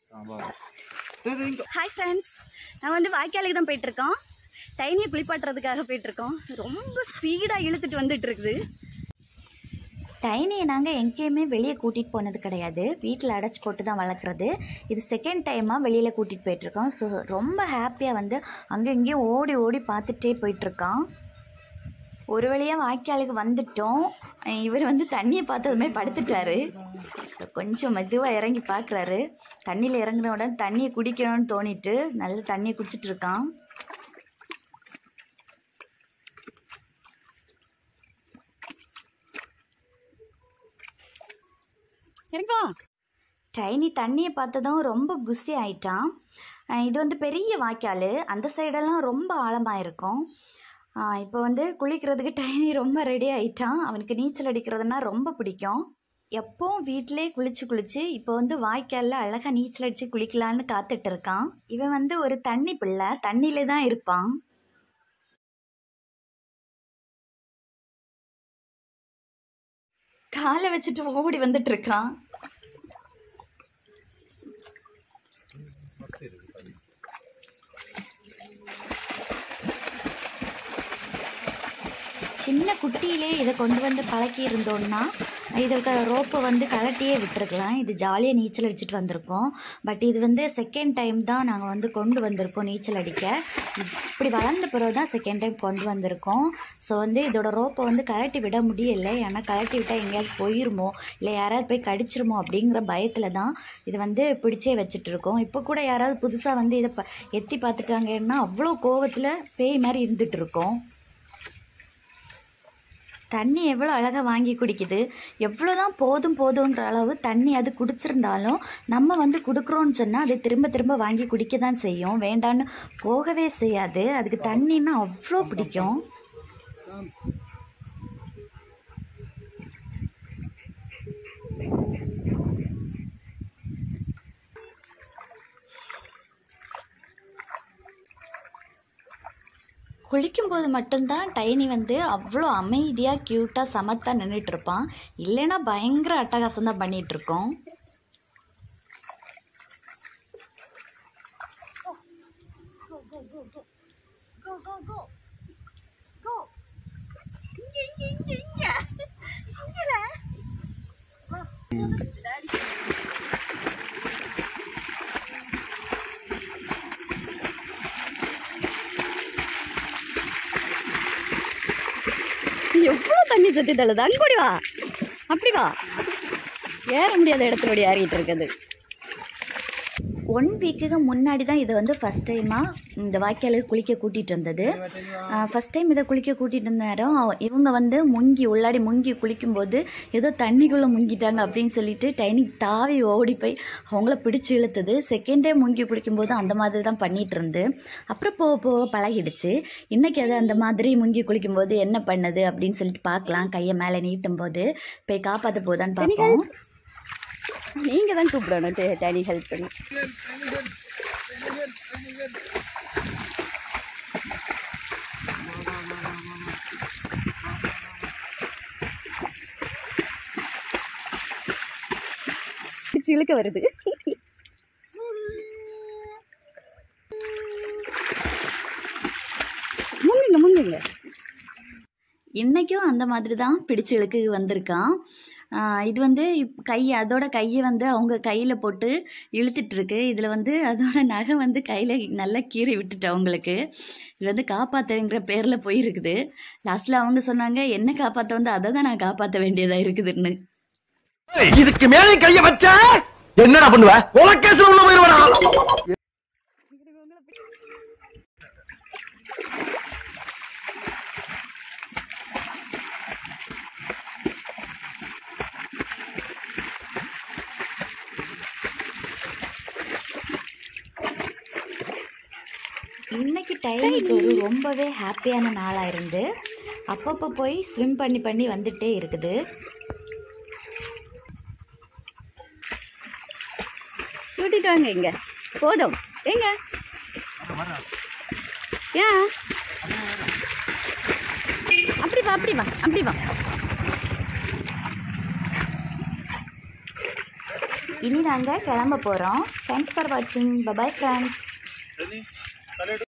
Hi friends, நான் வந்து வாய்க்காலுக்கு தான் போயிட்டுருக்கோம். டைனியை குளிப்பாட்டுறதுக்காக போயிட்டுருக்கோம். ரொம்ப ஸ்பீடாக இழுத்துட்டு வந்துட்டு இருக்குது. டைனியை நாங்கள் எங்கேயுமே வெளியே கூட்டிகிட்டு போனது கிடையாது, வீட்டில் அடைச்சி போட்டு தான் வளர்க்குறது. இது செகண்ட் டைமாக வெளியில் கூட்டிகிட்டு போயிட்டுருக்கோம். ஸோ ரொம்ப ஹாப்பியாக வந்து அங்கே இங்கேயும் ஓடி ஓடி பார்த்துட்டே போயிட்டுருக்கான். ஒரு வழியாக வாய்க்காலுக்கு வந்துட்டோம். இவர் வந்து தண்ணியை பார்த்ததுமே படுத்துட்டாரு. கொஞ்சம் மெதுவாக இறங்கி பார்க்குறாரு. தண்ணியில் இறங்கின உடனே தண்ணியை குடிக்கணும்னு தோணிட்டு நல்லா தண்ணியை குடிச்சிட்டு இருக்கான். டைனி தண்ணியை பார்த்ததும் ரொம்ப குசி ஆயிட்டான். இது வந்து பெரிய வாய்க்கால், அந்த சைடெல்லாம் ரொம்ப ஆழமாக இருக்கும். இப்போ வந்து குளிக்கிறதுக்கு டைனி ரொம்ப ரெடி ஆகிட்டான். அவனுக்கு நீச்சல் அடிக்கிறதுனா ரொம்ப பிடிக்கும். எப்போவும் வீட்டிலே குளிச்சு இப்போ வந்து வாய்க்காலில் அழகாக நீச்சல் அடித்து குளிக்கலான்னு காத்துட்டு இருக்கான். இவன் வந்து ஒரு தண்ணி பிள்ளை, தண்ணியிலே தான் இருப்பான். காலை வச்சுட்டு ஓடி வந்துட்டு இருக்கான். சின்ன குட்டியிலே இதை கொண்டு வந்து பழக்கி இருந்தோம்னா இதுக்கு ரோப்பை வந்து கலட்டியே விட்டுருக்கலாம். இது ஜாலியாக நீச்சல் அடிச்சுட்டு வந்திருக்கோம். பட் இது வந்து செகண்ட் டைம் தான் நாங்கள் வந்து கொண்டு வந்திருக்கோம் நீச்சல் அடிக்க. இப்படி வளர்ந்த பிறகு தான் செகண்ட் டைம் கொண்டு வந்திருக்கோம். ஸோ வந்து இதோட ரோப்பை வந்து கலட்டி விட முடியலை. ஏன்னா கலட்டி விட்டால் எங்கேயாவது போயிருமோ இல்லை யாராவது போய் கடிச்சிருமோ அப்படிங்கிற பயத்தில் தான் இது வந்து பிடிச்சே வச்சுட்டு இருக்கோம். இப்போ கூட யாராவது புதுசாக வந்து இதை எத்தி பார்த்துட்டாங்கன்னா அவ்வளோ கோவத்தில் பேய் மாதிரி இருந்துட்டு இருக்கோம். தண்ணி எவ்வளோ அழகாக வாங்கி குடிக்குது. எவ்வளோ தான் போதுன்ற அளவு தண்ணி அது குடிச்சிருந்தாலும் நம்ம வந்து கொடுக்குறோன்னு சொன்னால் அது திரும்ப திரும்ப வாங்கி குடிக்க தான் செய்யும். வேண்டான்னு போகவே செய்யாது. அதுக்கு தண்ணின்னா அவ்வளோ பிடிக்கும். குளிக்கும்போது மட்டும்தான் டைனி வந்து அவ்வளோ அமைதியாக க்யூட்டாக சமத்தாக நின்றுட்டு இருப்பான். இல்லைன்னா பயங்கர அட்டகாசம் தான் பண்ணிகிட்டு இருக்கோம். எவ்வளோ தண்ணி சுற்றி தள்ளுது. அங்கோடி வா, அப்படி வா. ஏற முடியாத இடத்துல ஓடி ஏறிட்டு இருக்குது. 1 வீக்குக்கு முன்னாடி தான் இதை வந்து ஃபஸ்ட் டைமாக இந்த வாய்க்காலுக்கு குளிக்க கூட்டிகிட்டு வந்தது. ஃபஸ்ட் டைம் இதை குளிக்க கூட்டிகிட்டு இருந்த நேரம் இவங்க வந்து உள்ளாடி முங்கி குளிக்கும்போது ஏதோ தண்ணிக்குள்ளே முங்கிட்டாங்க அப்படின்னு சொல்லிட்டு டைனி தாவி ஓடி போய் அவங்கள பிடிச்சி இழுத்துது. செகண்ட் டைம் முங்கி குளிக்கும்போது அந்த மாதிரி தான் பண்ணிகிட்டு இருந்து அப்புறம் போக போக பழகிடுச்சு. இன்றைக்கி அதை அந்த மாதிரி முங்கி குளிக்கும்போது என்ன பண்ணுது அப்படின்னு சொல்லிட்டு பார்க்கலாம். கையை மேலே நீட்டும் போது போய் காப்பாற்ற போதான்னு பார்ப்போம். நீங்கள் தான் கூப்பிடணும் டைனி ஹெல்ப் பண்ணி. இழுக்க வருது. முங்குங்க. இன்றைக்கும் அந்த மாதிரி தான் பிடிச்சி இழுக்கு வந்திருக்கான். இது வந்து அதோட கையை வந்து அவங்க கையில் போட்டு இழுத்துட்ருக்கு. இதில் வந்து அதோட நகை வந்து கையில் நல்லா கீறி விட்டுட்டு அவங்களுக்கு இது வந்து காப்பாற்றுங்கிற பேரில் போயிருக்குது. லாஸ்ட்டில் அவங்க சொன்னாங்க என்ன காப்பாற்ற வந்து அதை தான் நான் காப்பாற்ற வேண்டியதாக இருக்குதுன்னு. இதுக்கு மேலே கையை வச்சா என்னடா பண்ணுவ? உலகேஸ்ல உள்ள போயிருவா. இன்னைக்கு டைனிக்கு ஒரு ரொம்பவே ஹாப்பியான நாளாக இருந்து அப்பப்போ போய் ஸ்விம் பண்ணி வந்துட்டே இருக்குது. கூட்டிட்டு வாங்க. இங்கே போதும். எங்க ஏன் அப்படி வா, அப்படி வா, அப்படி வா. இனி நாங்கள் கிளம்ப போகிறோம். தேங்க்ஸ் ஃபார் வாட்சிங். Bye bye friends.